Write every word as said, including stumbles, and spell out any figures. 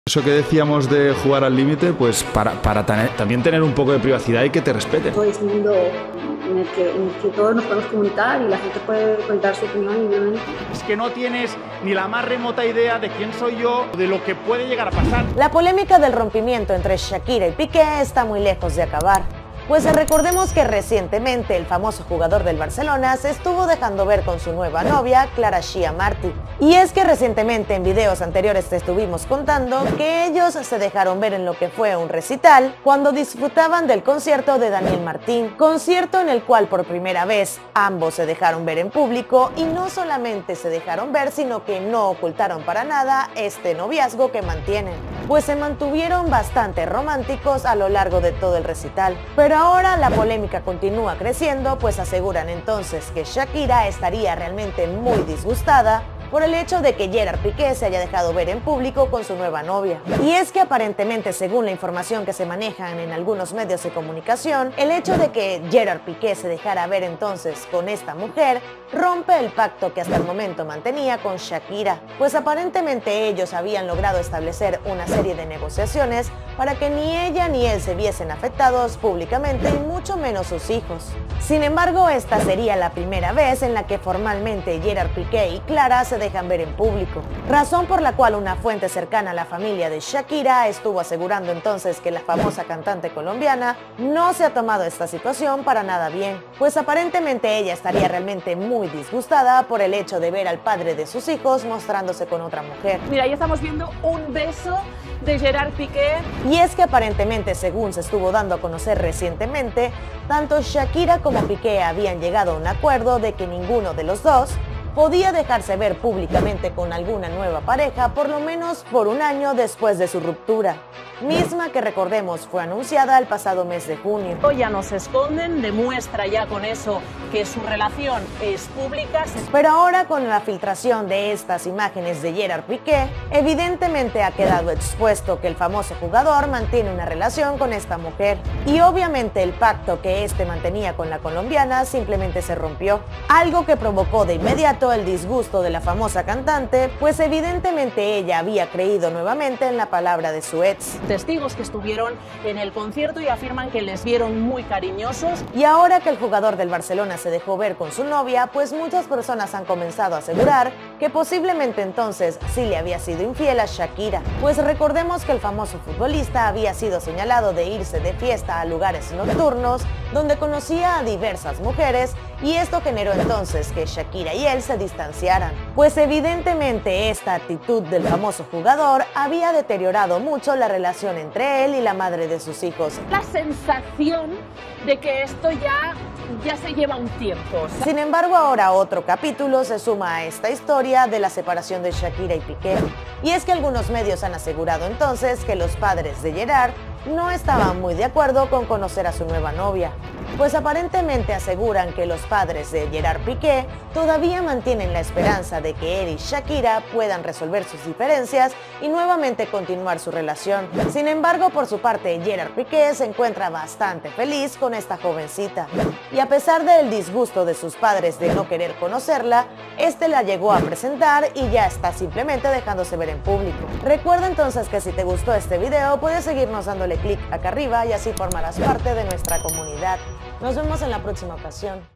Eso que decíamos de jugar al límite, pues para, para tener, también tener un poco de privacidad y que te respeten. Hoy es un mundo en el, que, en el que todos nos podemos comunicar y la gente puede contar su opinión libremente. Es que no tienes ni la más remota idea de quién soy yo, de lo que puede llegar a pasar. La polémica del rompimiento entre Shakira y Piqué está muy lejos de acabar. Pues recordemos que recientemente el famoso jugador del Barcelona se estuvo dejando ver con su nueva novia, Clara Chia Martí. Y es que recientemente en videos anteriores te estuvimos contando que ellos se dejaron ver en lo que fue un recital cuando disfrutaban del concierto de Daniel Martín, concierto en el cual por primera vez ambos se dejaron ver en público y no solamente se dejaron ver, sino que no ocultaron para nada este noviazgo que mantienen, pues se mantuvieron bastante románticos a lo largo de todo el recital. Pero ahora la polémica continúa creciendo, pues aseguran entonces que Shakira estaría realmente muy disgustada por el hecho de que Gerard Piqué se haya dejado ver en público con su nueva novia. Y es que aparentemente, según la información que se manejan en algunos medios de comunicación, el hecho de que Gerard Piqué se dejara ver entonces con esta mujer rompe el pacto que hasta el momento mantenía con Shakira, pues aparentemente ellos habían logrado establecer una serie de negociaciones para que ni ella ni él se viesen afectados públicamente y mucho menos sus hijos. Sin embargo, esta sería la primera vez en la que formalmente Gerard Piqué y Clara se dejan ver en público, razón por la cual una fuente cercana a la familia de Shakira estuvo asegurando entonces que la famosa cantante colombiana no se ha tomado esta situación para nada bien, pues aparentemente ella estaría realmente muy disgustada por el hecho de ver al padre de sus hijos mostrándose con otra mujer. Mira, ahí estamos viendo un beso de Gerard Piqué. Y es que aparentemente, según se estuvo dando a conocer recientemente, tanto Shakira como Piqué habían llegado a un acuerdo de que ninguno de los dos podía dejarse ver públicamente con alguna nueva pareja por lo menos por un año después de su ruptura, misma que recordemos fue anunciada el pasado mes de junio. Ya no se esconden, demuestra ya con eso que su relación es pública. Pero ahora con la filtración de estas imágenes de Gerard Piqué, evidentemente ha quedado expuesto que el famoso jugador mantiene una relación con esta mujer. Y obviamente el pacto que este mantenía con la colombiana simplemente se rompió, algo que provocó de inmediato el disgusto de la famosa cantante, pues evidentemente ella había creído nuevamente en la palabra de su ex. Testigos que estuvieron en el concierto y afirman que les vieron muy cariñosos. Y ahora que el jugador del Barcelona se dejó ver con su novia, pues muchas personas han comenzado a asegurar que posiblemente entonces sí le había sido infiel a Shakira, pues recordemos que el famoso futbolista había sido señalado de irse de fiesta a lugares nocturnos donde conocía a diversas mujeres, y esto generó entonces que Shakira y él se distanciaran, pues evidentemente esta actitud del famoso jugador había deteriorado mucho la relación entre él y la madre de sus hijos. La sensación de que esto ya, ya se lleva un tiempo. Sin embargo, ahora otro capítulo se suma a esta historia de la separación de Shakira y Piqué, y es que algunos medios han asegurado entonces que los padres de Gerard no estaban muy de acuerdo con conocer a su nueva novia, pues aparentemente aseguran que los padres de Gerard Piqué todavía mantienen la esperanza de que él y Shakira puedan resolver sus diferencias y nuevamente continuar su relación. Sin embargo, por su parte, Gerard Piqué se encuentra bastante feliz con esta jovencita, y a pesar del disgusto de sus padres de no querer conocerla, este la llegó a presentar y ya está simplemente dejándose ver en público. Recuerda entonces que si te gustó este video, puedes seguirnos dándole clic acá arriba y así formarás parte de nuestra comunidad. Nos vemos en la próxima ocasión.